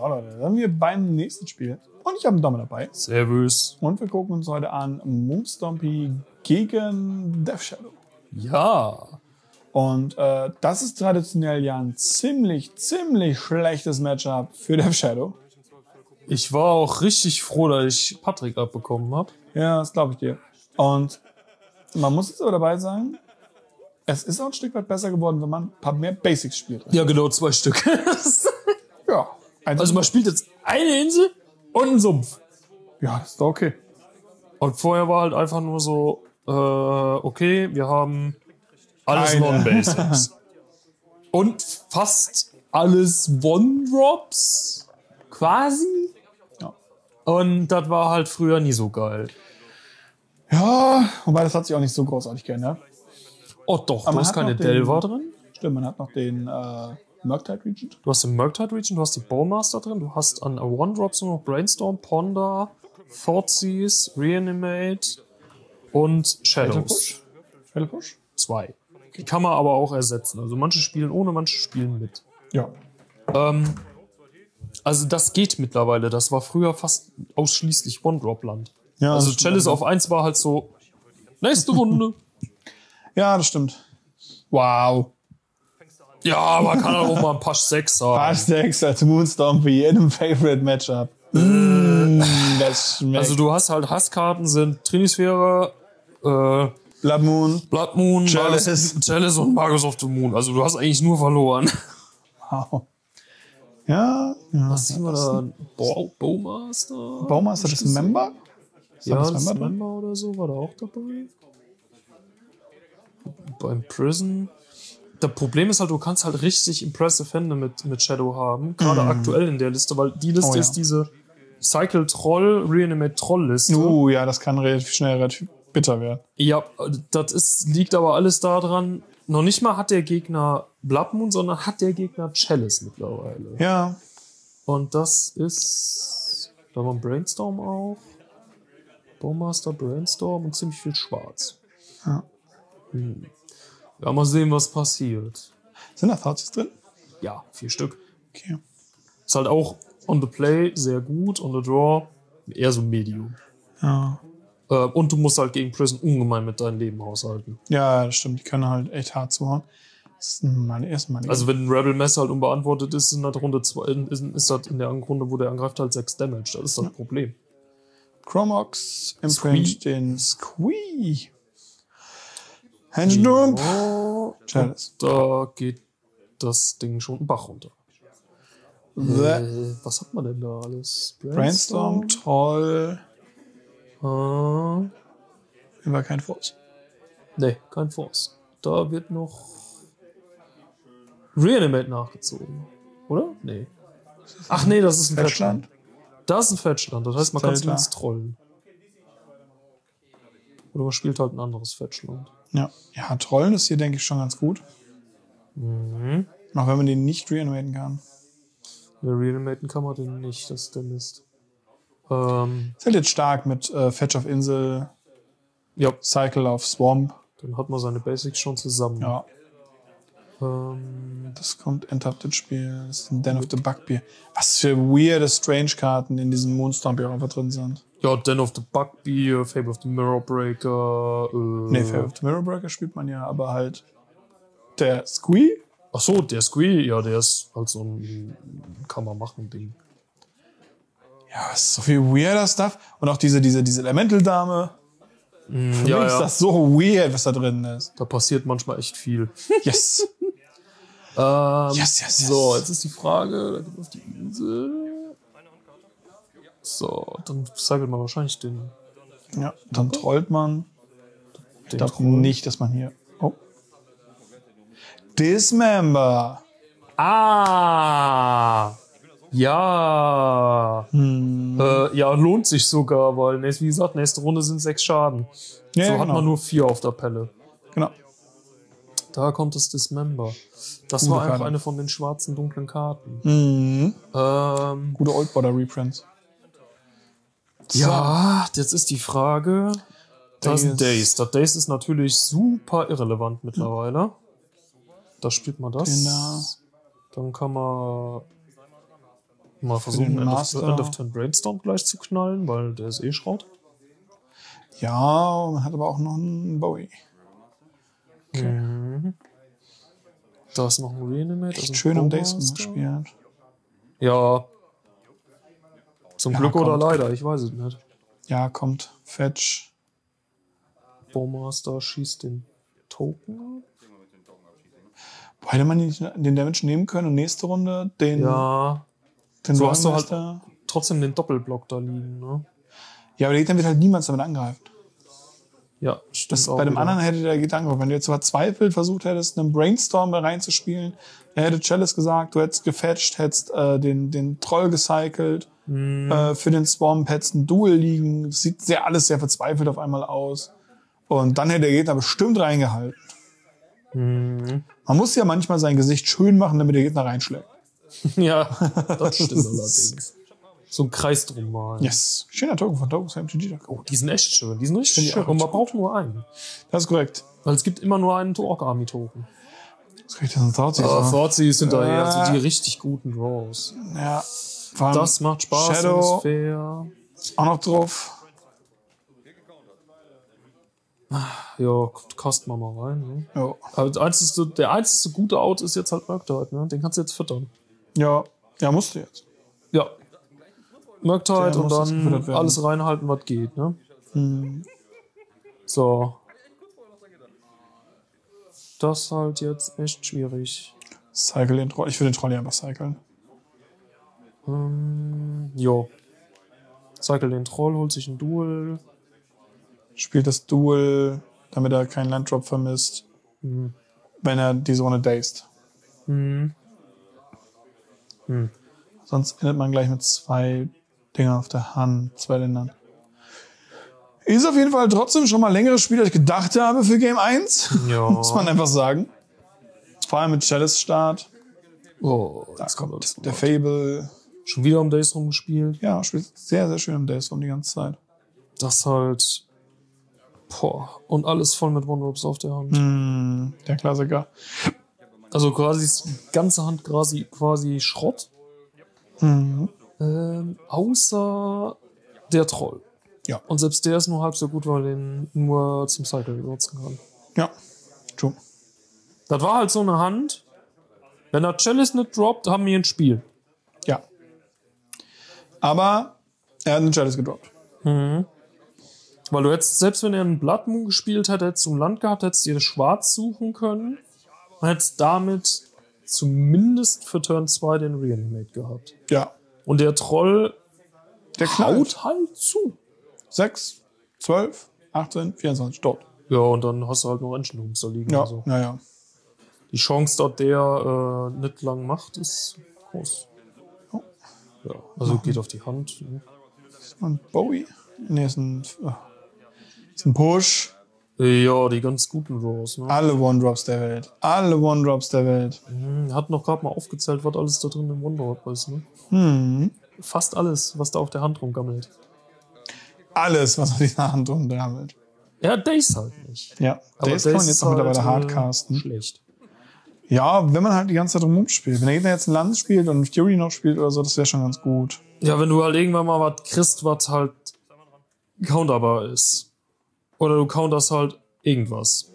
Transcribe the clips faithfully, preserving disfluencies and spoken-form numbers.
So, Leute, dann sind wir beim nächsten Spiel. Und ich habe einen Daumen dabei. Servus. Und wir gucken uns heute an Moonstompy gegen Death Shadow. Ja. Und äh, das ist traditionell ja ein ziemlich, ziemlich schlechtes Matchup für Death Shadow. Ich war auch richtig froh, dass ich Patrick abbekommen habe. Ja, das glaube ich dir. Und man muss jetzt aber dabei sagen, es ist auch ein Stück weit besser geworden, wenn man ein paar mehr Basics spielt. Ja, genau, zwei Stück. Ja. Also man spielt jetzt eine Insel und einen Sumpf. Ja, das ist doch okay. Und vorher war halt einfach nur so, äh, okay, wir haben alles Eine. Non-Basics. Und fast alles One-Drops. Quasi. Ja. Und das war halt früher nie so geil. Ja, wobei das hat sich auch nicht so großartig geändert. Oh doch, Aber du man hast hat keine noch den- Delver drin. Stimmt, man hat noch den äh, Murktide Regent. Du hast den Murktide Region, du hast die Bowmaster drin, du hast an One-Drops nur noch Brainstorm, Ponder, Thoughtseize, Reanimate und Shadows. Fatal Push? Zwei. Die kann man aber auch ersetzen. Also manche spielen ohne, manche spielen mit. Ja. Ähm, also das geht mittlerweile. Das war früher fast ausschließlich One-Drop-Land. Ja, Also das stimmt. Chalice auf eins war halt so, nächste Runde. Ja, das stimmt. Wow. Ja, man kann auch mal ein Pasch sechs haben. Hashtags als Moonstompy in einem Favorite Matchup. Mm, das schmeckt. Also du hast halt Hasskarten, sind Trinisphäre, äh, Blood Moon. Blood Moon, Chalice. Magus, Chalice und Magus of the Moon. Also du hast eigentlich nur verloren. Wow. Ja, ja. Was sehen wir da? Bow, Bowmaster? Bowmaster Dismember? Ist da Ja, Dismember drin? Dismember oder so war da auch dabei. Beim Prison. Das Problem ist halt, du kannst halt richtig impressive Hände mit, mit Shadow haben. Gerade aktuell in der Liste, weil die Liste Oh ja. ist diese Cycle Troll, Reanimate Troll Liste. Uh, ja, das kann relativ schnell relativ bitter werden. Ja, das ist, liegt aber alles daran, noch nicht mal hat der Gegner Blood Moon, sondern hat der Gegner Chalice mittlerweile. Ja. Und das ist, da war ein Brainstorm auch. Bowmaster, Brainstorm und ziemlich viel Schwarz. Ja. Hm. Ja, mal sehen, was passiert. Sind da Thoughtseize drin? Ja, vier Stück. Okay. Ist halt auch on the play sehr gut, on the draw eher so medium. Ja. Äh, und du musst halt gegen Prison ungemein mit deinem Leben haushalten. Ja, das stimmt. Die können halt echt hart zuhauen. Das ist meine erste Mal. Also wenn ein Rebel Messer halt unbeantwortet ist, in der Runde zwei, ist, ist das in der Runde, wo der angreift, halt sechs Damage. Das ist das Problem. Chromox Squee. imprint den Squee. Hengedump. Oh, Chalice. da geht das Ding schon einen Bach runter. The Äh, was hat man denn da alles? Brainstorm, Troll. Ah, War kein Force. nee, kein Force. Da wird noch Reanimate nachgezogen. Oder? Nee. Ach nee, das ist ein Fetchland. Fetchland. Das ist ein Fetchland. Das heißt, man kann es Zelda. links trollen. Oder man spielt halt ein anderes Fetchland. Ja. Ja, Trollen ist hier, denke ich, schon ganz gut. Mhm. Auch wenn man den nicht reanimaten kann. Ja, Reanimaten kann man den nicht, das ist der Mist. Ähm, Ist halt jetzt stark mit äh, Fetch auf Insel, ja, Cycle auf Swamp. dann hat man seine Basics schon zusammen. Ja, Ähm, das kommt End-Up ins Spiel. Das ist ein Den of the Bugbear. Was für weirde Strange-Karten in diesem Moonstomp hier einfach drin sind. ja, Den of the Bugbear, Fable of the Mirror Breaker. Äh, Nee, Fable of the Mirror Breaker spielt man ja, aber halt der Squee. Ach so, der Squee, ja, der ist halt so ein kann man machen Ding. Ja, es ist so viel weirder Stuff. Und auch diese, diese, diese Elemental-Dame. Für ja, mich ist ja. das so weird, was da drin ist. Da passiert manchmal echt viel. Yes. Ähm, Yes, yes, yes. So, jetzt ist die Frage, da geht auf die Insel. So, dann cycelt man wahrscheinlich den, Ja, dann trollt man. Ich den glaube Troll. nicht, dass man hier... Oh. Dismember. Ah! Ja! Hm. Äh, ja, lohnt sich sogar, weil, nächst- wie gesagt, nächste Runde sind sechs Schaden. Ja, so ja, hat genau. man nur vier auf der Pelle. Genau. Da kommt das Dismember. Das Gute war einfach Karte. eine von den schwarzen, dunklen Karten. Mhm. Ähm, Gute Old Border Reprints. ja, jetzt ist die Frage. Das ist ein Days. Days. Das Days ist natürlich super irrelevant mittlerweile. Da spielt man das. Genau. Dann kann man Mal versuchen, den End of, Master. End of Turn Brainstorm gleich zu knallen, weil der ist eh Schrott. Ja, man hat aber auch noch einen Bowie. Okay. Mhm. Da ist noch ein Reanimate. Echt also schön am Days Bowmaster. gespielt. Ja. Zum Ja, Glück oder kommt. leider, ich weiß es nicht. Ja, kommt. Fetch. Bowmaster schießt den Token ab. Boah, hätte man nicht den Damage nehmen können und nächste Runde den, Ja. den So hast du halt Rollenmeister- trotzdem den Doppelblock da liegen, ne? Ja, aber der Gegner wird halt niemals damit angreifen. Ja, stimmt Das, auch bei dem wieder. anderen hätte der Gedanke, wenn du jetzt verzweifelt versucht hättest, einen Brainstorm da reinzuspielen, er hätte Chalice gesagt, du hättest gefetcht, hättest äh, den, den Troll gecycelt, Mhm. äh, für den Swarm hättest ein Duel liegen. Das sieht sehr, alles sehr verzweifelt auf einmal aus. Und dann hätte der Gegner bestimmt reingehalten. Mhm. Man muss ja manchmal sein Gesicht schön machen, damit der Gegner reinschlägt. Ja, das stimmt allerdings. So ein Kreis drum malen. Yes. Schöner Token von Token M T G. Oh, die sind echt schön. Die sind richtig Finde ich schön. auch Und man richtig braucht nur einen. Das ist korrekt. Weil es gibt immer nur einen Ork-Army-Token. Das ist korrekt, das sind Thoughtseers, Oh, oder? Thoughtseize sind da Äh. eher so die richtig guten Draws. Ja. Vor allem Das macht Spaß, Shadow das ist fair. auch noch drauf. Ja, kosten wir mal rein. Ne? Jo. Aber der einzige, der einzige gute Out ist jetzt halt Murktide, ne? Den kannst du jetzt füttern. Ja. Ja, musst du jetzt. Ja. Murktide Der und muss jetzt gefüttert dann werden. alles reinhalten, was geht, ne? Hm. So. Das ist halt jetzt echt schwierig. Cycle den Troll. Ich will den Troll einfach cyclen. Ähm, jo. Cycle den Troll, holt sich ein Duel. Spielt das Duel, damit er keinen Landdrop vermisst. Hm. Wenn er die Zone dazed. Hm. Hm. Sonst endet man gleich mit zwei Dingern auf der Hand. Zwei Ländern. Ist auf jeden Fall trotzdem schon mal längeres Spiel, als ich gedacht habe für Game eins. Ja. Muss man einfach sagen. Vor allem mit Chalice Start. Oh, Da jetzt kommt das der Wort. Fable. Schon wieder um Days rumgespielt. Ja, spielt sehr, sehr schön im Days um die ganze Zeit. Das halt. Boah. Und alles voll mit One-Drops auf der Hand. Mm, der Klassiker. Also quasi ist die ganze Hand quasi, quasi Schrott. Mhm. Ähm, außer der Troll. Ja. Und selbst der ist nur halb so gut, weil er den nur zum Cycle benutzen kann. Ja, true. Das war halt so eine Hand. Wenn der Chalice nicht droppt, haben wir ein Spiel. Ja. Aber er hat einen Chalice gedroppt. Mhm. Weil du hättest, selbst wenn er einen Blood Moon gespielt hätte, hättest du ein Land gehabt, hättest dir Schwarz suchen können und hättest damit zumindest für Turn zwei den Reanimate gehabt. Ja. Und der Troll Der knallt. haut halt zu. sechs, zwölf, achtzehn, vierundzwanzig, tot. Ja, und dann hast du halt noch Entschuldigungs da liegen. Ja, Also. naja. Die Chance, dass der äh, nicht lang macht, ist groß. Oh. Ja, also geht auf die Hand. Ne? Und Bowie? Nee, ist ein, oh. ist ein Push. Ja, die ganz guten Draws. Ne? Alle One-Drops der Welt. Alle One-Drops der Welt. Mhm, hat noch gerade mal aufgezählt, was alles da drin im One-Drop ist. Ne? Hm. Fast alles, was da auf der Hand rumgammelt. Alles, was auf dieser Hand rumdammelt. Ja, Days halt nicht. Ja, Aber Days kann man Days jetzt auch ist mittlerweile halt, hardcasten. Äh, schlecht. Ja, wenn man halt die ganze Zeit rum spielt. Wenn der Gegner jetzt ein Land spielt und Fury noch spielt oder so, das wäre schon ganz gut. Ja, wenn du halt irgendwann mal was kriegst, was halt counterbar ist. Oder du counterst halt irgendwas.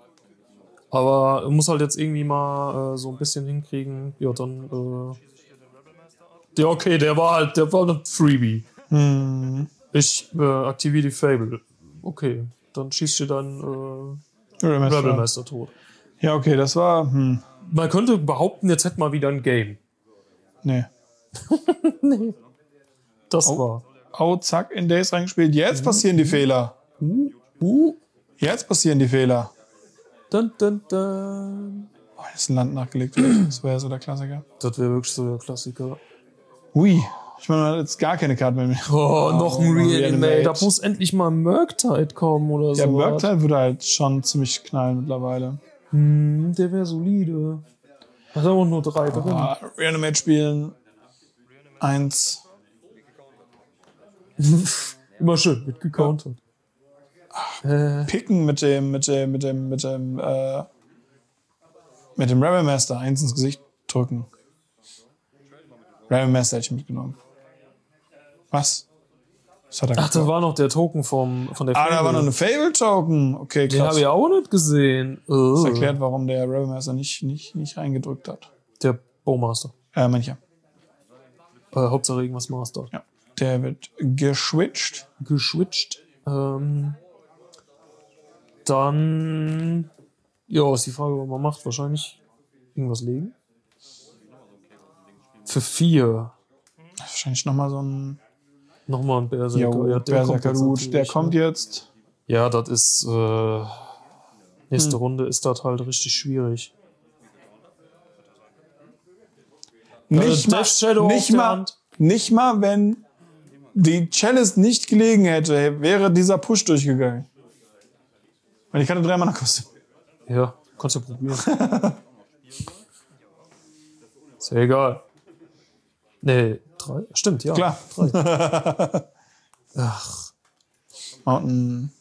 Aber du musst halt jetzt irgendwie mal äh, so ein bisschen hinkriegen. Ja, dann. Äh ja, okay, der war halt, der war ein Freebie. Hm. Ich äh, aktiviere die Fable. Okay, dann schießt dir dann äh, Rebelmeister. Rebelmeister tot. Ja, okay, das war. Hm. Man könnte behaupten, jetzt hätten wir wieder ein Game. Nee. Nee. Das Oh. war. Oh, zack, in Days reingespielt. Jetzt passieren die Fehler. Uh, uh, Jetzt passieren die Fehler. dun, dun, dun. Oh, jetzt ist ein Land nachgelegt. Das wäre ja so der Klassiker. Das wäre wirklich so der Klassiker. Ui. Ich meine, man hat jetzt gar keine Karte mehr. Oh, noch ein Oh, Reanimate. Reanimate. Da muss endlich mal Murktide kommen oder so. Der Murktide würde halt schon ziemlich knallen mittlerweile. Hm, der wäre solide. Da sind auch nur drei drin. Ah, Reanimate spielen. Eins. Immer schön, wird gecountert. Äh, Picken mit dem, mit dem, mit dem, mit dem, äh, mit dem Rebelmaster eins ins Gesicht drücken. Rebel Master hätte ich mitgenommen. Was? Was hat er Ach, da gekauft? war noch der Token vom, von der Ah, da war Fable. noch eine Fable-Token. Okay, Den habe krass. ich auch nicht gesehen. Das Uh, erklärt, warum der Rebel Master nicht, nicht, nicht reingedrückt hat. der Bowmaster. Äh, mancher. Äh, Hauptsache irgendwas Master. Ja. Der wird geschwitcht. Geschwitcht. Ähm, dann. Ja, ist die Frage, was man macht. Wahrscheinlich irgendwas legen. Für vier. Wahrscheinlich nochmal so ein Nochmal ein Berserker. Jo, Ja, der kommt Berserker jetzt Root. natürlich, Der kommt ne? jetzt. Ja, das ist. Äh, nächste Hm. Runde ist das halt richtig schwierig. Nicht, Death mal, Shadow auf nicht, der mal, Hand. nicht mal, wenn die Chalice nicht gelegen hätte, wäre dieser Push durchgegangen. Weil ich hatte drei Mana kostet. Ja, kannst du probieren. Ist ja egal. Nee, drei? Stimmt, ja. Klar. Drei. Ach. Mountain.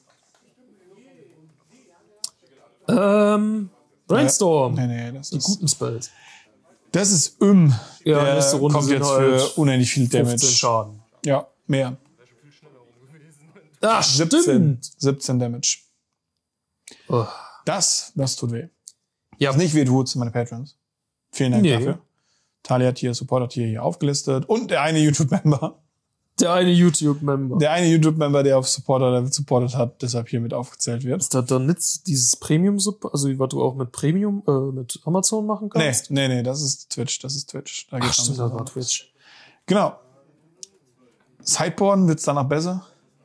Ähm, Brainstorm. Nee, nee, das Die ist. guten Spells. Das ist Üm. Ja, Der nächste Runde kommt sind jetzt halt für unendlich viel Damage. fünfzehn Schaden. Ja, mehr. Ach, siebzehn. stimmt. siebzehn Damage. Oh. Das, das tut weh. Ja, Was nicht weh tut, sind meine Patrons. Vielen Dank Nee. dafür. Talia hat hier, Support hat hier, hier aufgelistet. Und der eine YouTube-Member. der eine YouTube-Member. Der eine YouTube-Member, der auf Supporter-Level supportet hat, deshalb hier mit aufgezählt wird. Ist das dann nicht dieses Premium-Support, also was du auch mit Premium, äh, mit Amazon machen Nee, kannst? nee, nee, das ist Twitch, das ist Twitch. Da Ach, geht's stimmt, um das war Twitch. Genau. Sideboarden wird's danach besser.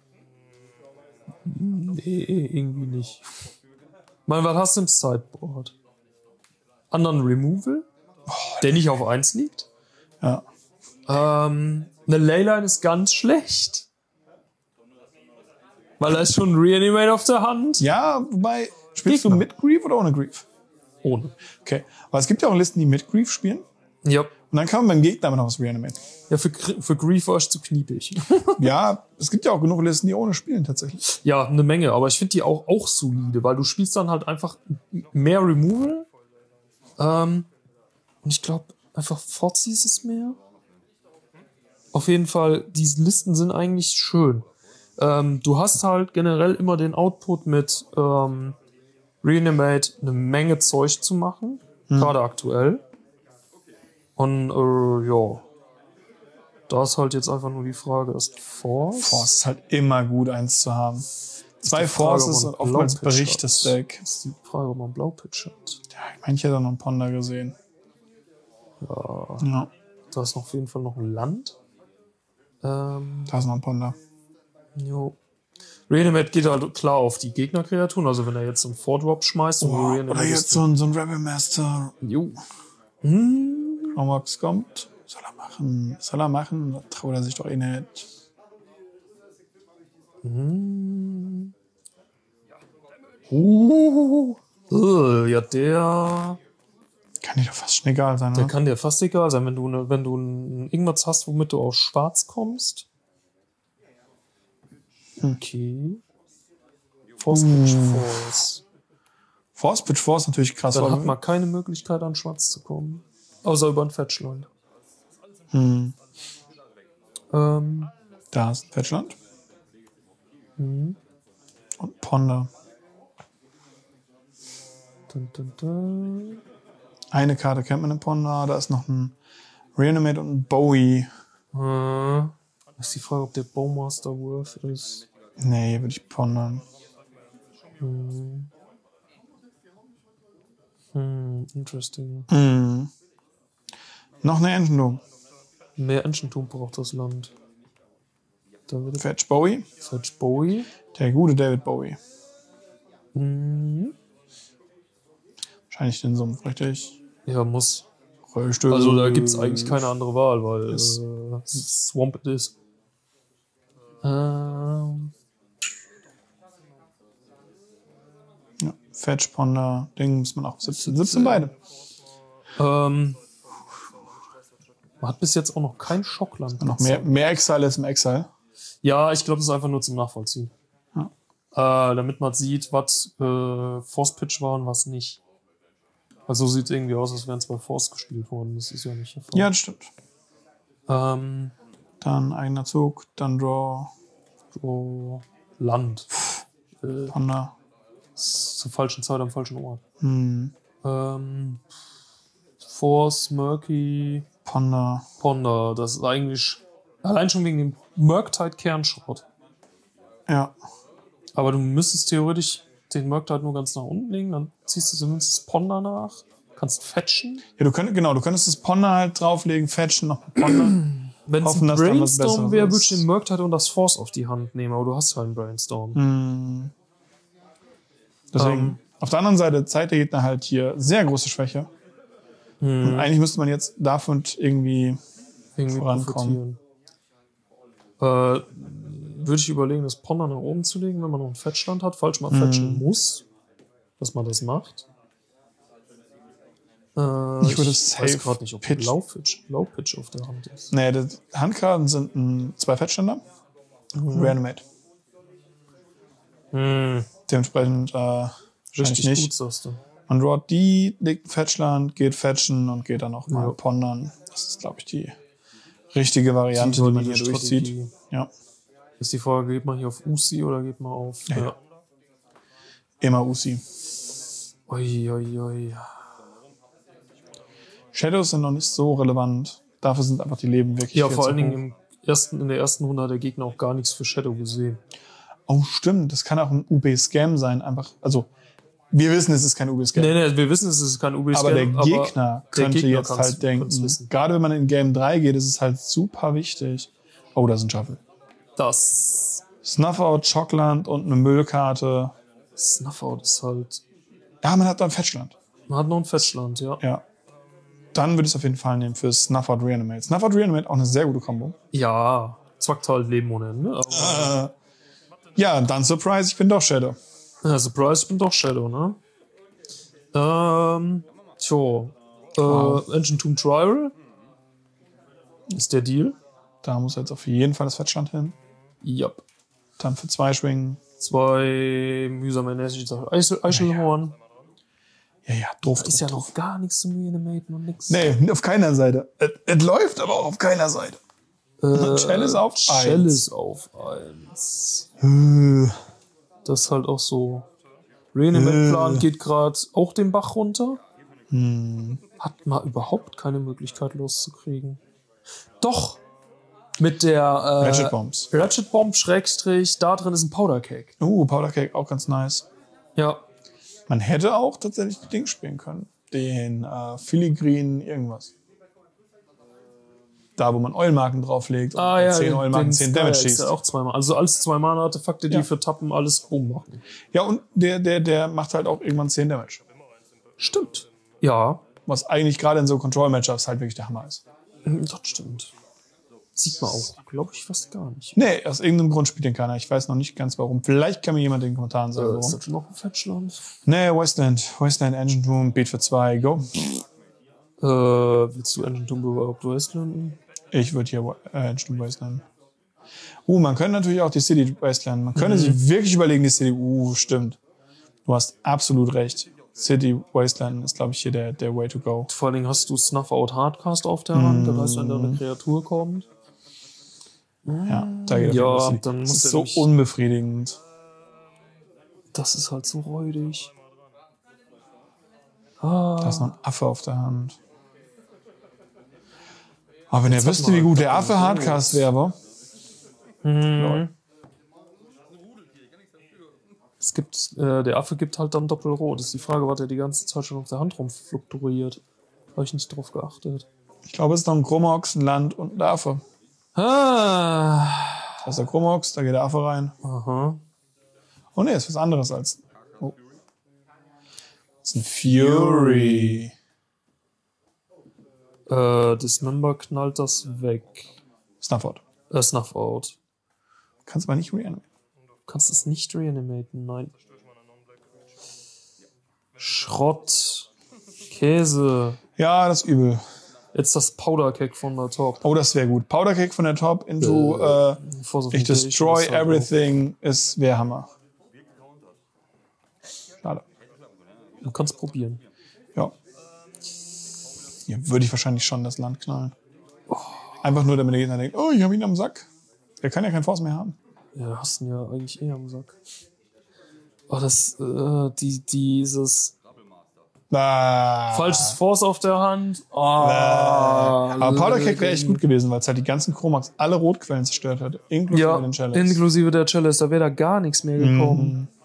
Nee, irgendwie nicht. Mann, was hast du im Sideboard? Anderen Removal? Der nicht auf eins liegt? Ja. Ähm, eine Leyline ist ganz schlecht. Weil da ist schon ein Reanimate auf der Hand. Ja, wobei, spielst Gegner. du mit Grief oder ohne Grief? Ohne. Okay. Aber es gibt ja auch Listen, die mit Grief spielen. Ja. Und dann kann man beim Gegner immer noch was reanimaten. Ja, für, Gr- für Grief war ich zu kniepig. Ja, es gibt ja auch genug Listen, die ohne spielen tatsächlich. Ja, eine Menge, aber ich finde die auch, auch solide, weil du spielst dann halt einfach mehr Removal. Ähm, und ich glaube, einfach Forzies ist mehr. Auf jeden Fall, diese Listen sind eigentlich schön. Ähm, du hast halt generell immer den Output mit ähm, Reanimate eine Menge Zeug zu machen, gerade aktuell. Und äh, ja, da ist halt jetzt einfach nur die Frage, ist Force? Force ist halt immer gut, eins zu haben. Zwei die Frage, Forces ob und man oftmals Blaupitch bricht das hat. Deck. Ist die Frage, ob man Blaupitch hat. Ja, ich meine, ich hätte noch einen Ponder gesehen. Ja, Ja, da ist noch auf jeden Fall noch ein Land. Ähm, da ist noch ein Ponder. jo. Reanimate geht halt klar auf die Gegnerkreaturen, also wenn er jetzt einen Four-Drop schmeißt und du Oh, Reanimate oder jetzt so ein, so ein Rebel Master. Jo. Hm. Romox kommt. Soll er machen? Soll er machen? Da traut er sich doch eh nicht. Hm. Uh. Uh, ja, der, Kann dir doch fast schon egal sein, der oder? kann dir fast egal sein, wenn du, ne, wenn du ein, irgendwas hast, womit du auf Schwarz kommst. Okay. Force Pitch Force. Force Pitch Force natürlich krass. Dann weil- hat man keine Möglichkeit, an Schwarz zu kommen. Außer über ein Fetchland. Hm. Ähm, Da ist ein Fetchland. hm. Und Ponder. Dun, dun, dun. Eine Karte kennt man im Ponder. Da ist noch ein Reanimate und ein Bowie. Äh, ist die Frage, ob der Bowmaster worth ist. Nee, würde ich pondern. Hm. Hm, interesting. Hm. Noch eine Engine. Mehr Ancientum braucht das Land. Da wird Fetch Bowie. Fetch Bowie. Der gute David Bowie. Hm. Wahrscheinlich den Sumpf, richtig? Ja, muss. Richtig. Also da gibt es eigentlich keine andere Wahl, weil Yes. äh, Swamp it ist. Ähm, Ja. Fetch, Ponder, Ding muss man auch siebzehn. siebzehn beide. ähm, man hat bis jetzt auch noch kein Schockland. Noch mehr, mehr Exile als im Exile. Ja, ich glaube, das ist einfach nur zum Nachvollziehen. Ja. Äh, damit man sieht, was äh, Force Pitch war und was nicht. Also so sieht es irgendwie aus, als wären zwei Force gespielt worden. Das ist ja nicht der Fall. Ja, das stimmt. Ähm, Dann eigener Zug, dann Draw, so Land. Äh, Panda. zur falschen Zeit am falschen Ort. Hm, Ähm, Force, Murky, Panda. Ponder. Das ist eigentlich allein schon wegen dem Murktide Kernschrott. Ja. Aber du müsstest theoretisch den Murktide nur ganz nach unten legen, dann ziehst du zumindest das Ponder nach. Kannst fetchen. Ja, du könntest, genau, du könntest das Ponder halt drauflegen, fetchen, noch mit Ponder. Wenn es Hoffen, ein dass dann was Brainstorm Besseres wäre, ist. würde ich den Murktide und das Force auf die Hand nehmen, aber du hast halt einen Brainstorm. Hm. Deswegen, Ähm. auf der anderen Seite zeigt der Gegner halt hier sehr große Schwäche. Und eigentlich müsste man jetzt davon irgendwie Irgendwie vorankommen. profitieren. Äh, würde ich überlegen, das Ponder nach oben zu legen, wenn man noch einen Fettstand hat, falls man fetchen muss, dass man das macht. Äh, Ich würde ich safe weiß gerade nicht, ob Pitch. Low Pitch, Low Pitch auf der Hand ist. Nee, die Handkarten sind ein, zwei Fettständer. Reanimate. Hm, Dementsprechend äh, wahrscheinlich richtig nicht. gut, sagst du. Man drawt die, legt ein Fetchland, geht fetchen und geht dann noch mal Ja. pondern. Das ist, glaube ich, die richtige Variante, die, man hier durchzieht. Strategie. Ja, Ist die Frage, geht man hier auf Usi oder geht man auf... Ja, Ja. ja. immer Usi. Ui, ui, ui. Shadows sind noch nicht so relevant. Dafür sind einfach die Leben wirklich Ja, viel vor zu allen Dingen hoch. im ersten, in der ersten Runde hat der Gegner auch gar nichts für Shadow gesehen. Oh, stimmt. Das kann auch ein U B-Scam sein. Einfach, also, wir wissen, es ist kein U B-Scam. Nee, nee, wir wissen, es ist kein U B-Scam. aber der Gegner könnte Gegner jetzt kann's- halt denken, kann's wissen. gerade wenn man in Game drei geht, ist es halt super wichtig. Oh, da ist ein Shuffle. Das Snuffout, Schockland und eine Müllkarte. Snuffout ist halt... Ja, man hat dann Fetchland. Man hat noch ein Fettschland, ja. Ja. Dann würde ich es auf jeden Fall nehmen für Snuffout Reanimate. Snuffout Reanimate auch eine sehr gute Kombo. Ja, zwackt halt Leben ohne Ende. Aber, Ja, dann Surprise, ich bin doch Shadow. ja, Surprise, ich bin doch Shadow, ne? Ähm, tjo. Äh, Wow. Engine Tomb Trial ist der Deal. Da muss jetzt auf jeden Fall das Fetchland hin. Yep. Dann für zwei schwingen. Zwei mühsame Energy Eichel, Eichelhorn. Ja, ja, doof, Ist doof, ja doof. noch gar nichts zum Reanimaten und nix. Nee, auf keiner Seite. Es, es läuft aber auch auf keiner Seite. Äh, Chalice auf eins. Chalice auf eins. Äh, Das ist halt auch so. Reanimate-Plan geht gerade auch den Bach runter. Hm. Hat man überhaupt keine Möglichkeit loszukriegen. Doch! Mit der äh, Ratchet Bombs. Ratchet Bomb Schrägstrich, da drin ist ein Powder Cake. Uh, Powder Cake auch ganz nice. Ja. Man hätte auch tatsächlich das Ding spielen können. Den äh, Filigreen irgendwas. Da, wo man Eulmarken drauflegt und Ah ja, zehn den- Eulmarken, den zehn Sky Damage ist schießt. ja auch zweimal. Also alles zwei Mana-Artefakte, die Ja. für Tappen alles boom machen. Ja, und der, der, der macht halt auch irgendwann zehn Damage. Stimmt. Ja, Was eigentlich gerade in so Control-Matchups halt wirklich der Hammer ist. das stimmt. Sieht man auch, glaube ich, fast gar nicht. Nee, aus irgendeinem Grund spielt den keiner. Ich weiß noch nicht ganz warum. Vielleicht kann mir jemand in den Kommentaren sagen, Äh, ist warum. das noch ein Fettschland? Nee, Westland. Westland Engine Room, Beat für zwei, go. Äh, willst du Engine Tomb überhaupt Wasteland? Ich würde hier äh, Engine Wasteland. Uh, man könnte natürlich auch die City Wasteland. Man könnte Mhm. sich wirklich überlegen, die City. Uh, stimmt. Du hast absolut recht. City Wasteland ist, glaube ich, hier der, der Way to go. Vor allen Dingen hast du Snuff-Out Hardcast auf der Hand, das heißt, wenn da eine Kreatur kommt. Ja, da geht auf jeden Ja, Fall City. dann das muss ist er so nämlich- unbefriedigend. Das ist halt so räudig. Ah, Da ist noch ein Affe auf der Hand. Aber wenn Jetzt ihr hat wüsste, man wie gut halt der Affe Doppel- Hardcast wäre. Mhm. Es gibt, äh, der Affe gibt halt dann Doppelrot. Das ist die Frage, was er die ganze Zeit schon auf der Hand rumfluktuiert. Habe ich nicht drauf geachtet. Ich glaube, es ist noch ein Chromox, ein Land und ein Affe. Ah. Da ist der Chromox, da geht der Affe rein. Aha. Oh ne, ist was anderes als. Oh. Das ist ein Fury. Äh, Dismember knallt das weg. Snuffout. Äh, Snuff-Out. Kannst aber nicht reanimaten. Du kannst es nicht reanimaten, nein. Schrott. Käse. Ja, das ist übel. Jetzt das Powder Cake von der Top. Oh, das wäre gut. Powder Cake von der Top into äh, Force of ich Negation destroy ist halt everything ist wär Hammer. Schade. auch- Du kannst probieren. Ja. Hier würde ich wahrscheinlich schon das Land knallen. Einfach nur, damit der Gegner denkt, oh, ich habe ihn am Sack. Der kann ja keinen Force mehr haben. Ja, hast ihn ja eigentlich eh am Sack. Oh, das, äh, die, dieses Ah. falsches Force auf der Hand. Oh, Ah. Aber Powder Keg wäre echt gut gewesen, weil es halt die ganzen Chromax alle Rotquellen zerstört hat. Inklusive ja, den Chalice. inklusive der Chalice. Da wäre da gar nichts mehr gekommen. Mhm.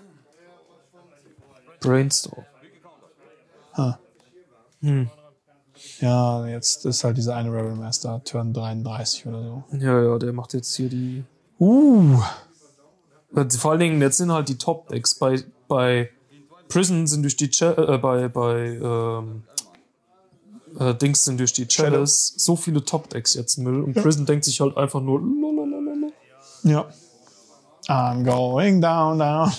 Brainstorm. Huh. Hm. Ja, jetzt ist halt dieser eine Rebel Master, Turn dreiunddreißig oder so. Ja, ja, der macht jetzt hier die... Uh. Vor allen Dingen, jetzt sind halt die Top-Decks. Bei, bei Prison sind durch die... Ch äh, bei bei ähm, äh, Dings sind durch die Chalice so viele Top-Decks jetzt Müll. Und ja. Prison denkt sich halt einfach nur... Lalalala. Ja. I'm going down, down.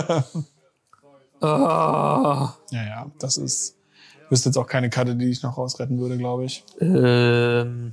ah. Ja, ja, das ist... Ich wüsste jetzt auch keine Karte, die ich noch rausretten würde, glaube ich. Ähm...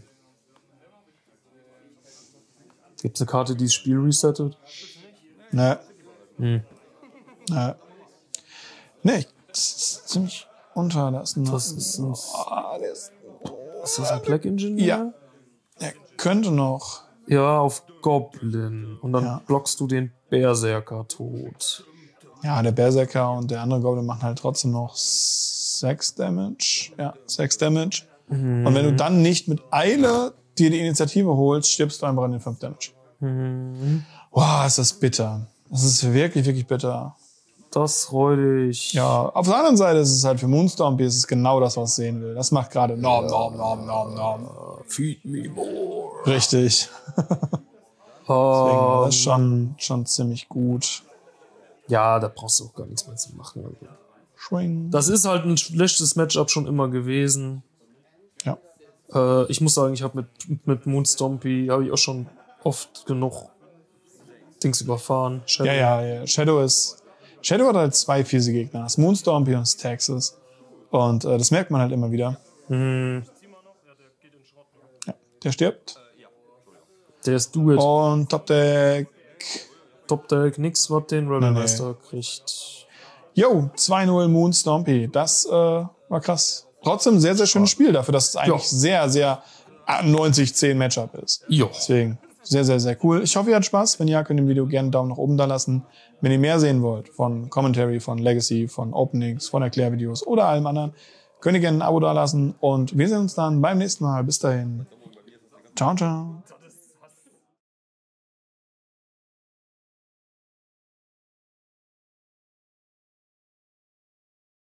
Gibt es eine Karte, die das Spiel resettet? Ne. Hm. Ne. Ne, das ist ziemlich unter. Das ist ein, das ist, ein, oh, der ist, ist das ein Black Engineer? Ja. Er könnte noch. Ja, auf Goblin. Und dann ja. blockst du den Berserker tot. Ja, der Berserker und der andere Goblin machen halt trotzdem noch sechs Damage. Ja, sechs Damage. Mhm. Und wenn du dann nicht mit Eile dir die Initiative holst, stirbst du einfach an den fünf Damage. Mhm. Wow, ist das bitter. Das ist wirklich, wirklich bitter. Das räudig. Ja, auf der anderen Seite ist es halt für Moonstorm, ist es genau das, was es sehen will. Das macht gerade Norm, Norm, Norm, Norm, Norm. Feed me more. Richtig. Deswegen, das ist schon, schon ziemlich gut. Ja, da brauchst du auch gar nichts mehr zu machen. Also. Schwing. Das ist halt ein schlechtes Matchup schon immer gewesen. Ja. Äh, ich muss sagen, ich habe mit, mit Moonstompy habe ich auch schon oft genug Dings überfahren. Shadow. Ja, ja, ja. Shadow ist. Shadow hat halt zwei fiese Gegner. Das Moonstompy und das Texas. Und äh, das merkt man halt immer wieder. Mhm. Ja, der stirbt. Der ist do it. Und Top Deck. Top Deck, nix, was den Rebel Master kriegt. Jo, zwei null Moonstompy. Das äh, war krass. Trotzdem sehr, sehr schönes Spiel dafür, dass es eigentlich jo. sehr, sehr neunzig zehn Matchup ist. Jo. Deswegen sehr, sehr, sehr cool. Ich hoffe, ihr hattet Spaß. Wenn ja, könnt ihr dem Video gerne einen Daumen nach oben da lassen. Wenn ihr mehr sehen wollt von Commentary, von Legacy, von Openings, von Erklärvideos oder allem anderen, könnt ihr gerne ein Abo da lassen. Und wir sehen uns dann beim nächsten Mal. Bis dahin. Ciao, ciao.